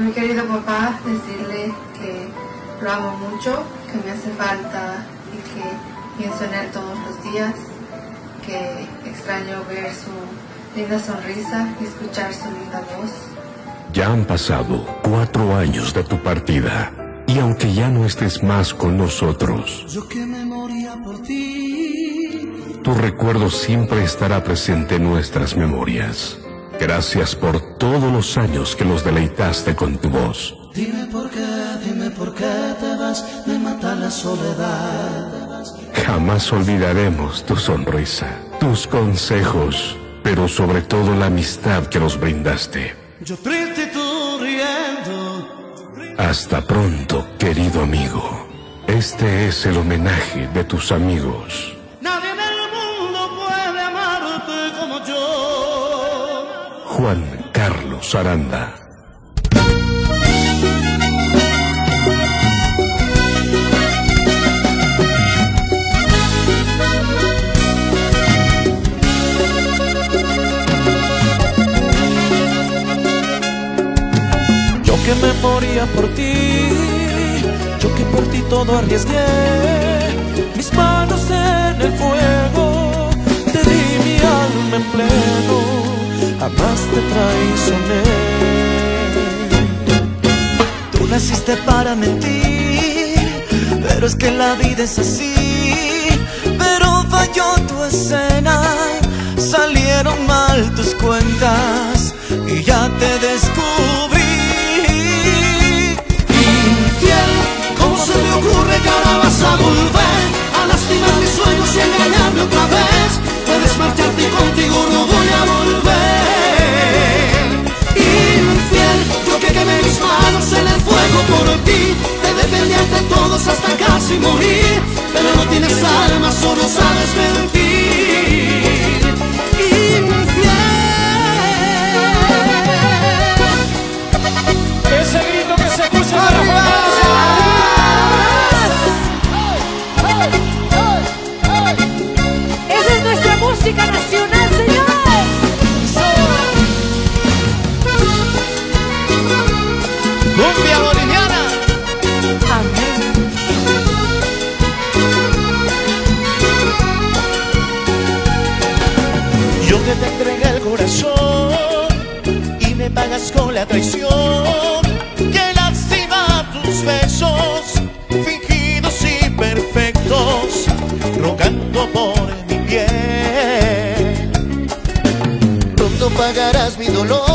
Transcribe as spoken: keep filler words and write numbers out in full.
mi querido papá, decirle que lo amo mucho, que me hace falta y que pienso en él todos los días, que extraño ver su linda sonrisa y escuchar su linda voz. Ya han pasado cuatro años de tu partida, y aunque ya no estés más con nosotros, yo que me moría por ti, tu recuerdo siempre estará presente en nuestras memorias. Gracias por todos los años que los deleitaste con tu voz. Dime por qué, dime por qué te vas, me mata la soledad. Jamás olvidaremos tu sonrisa, tus consejos, pero sobre todo la amistad que nos brindaste. Yo triste y tú riendo. Hasta pronto, querido amigo. Este es el homenaje de tus amigos. Nadie en el mundo puede amarte como yo. Juan Carlos Aranda. Yo que me moría por ti, yo que por ti todo arriesgué, mis manos en el fuego, te di mi alma en pleno, jamás te traicioné. Tú naciste para mentir, pero es que la vida es así. Pero falló tu escena, salieron mal tus cuentas y ya te descubrí. Infiel, ¿cómo se te ocurre que ahora vas a volver a lastimar mis sueños y engañarme otra vez? Puedes marcharte y contigo no voy a volver. Infiel, yo que quemé mis manos en el fuego por ti, te defendí ante todos hasta casi morir, pero no tienes alma, solo sabes mentir. Infiel. Ese grito que se escucha para Juan Carlos. Esa es nuestra música nacional, señores. Cumbia boliviana. Amén. Yo que te entregué el corazón y me pagas con la traición. Que lastima tus besos, fingidos y perfectos, rogando por mi piel. Pronto pagarás mi dolor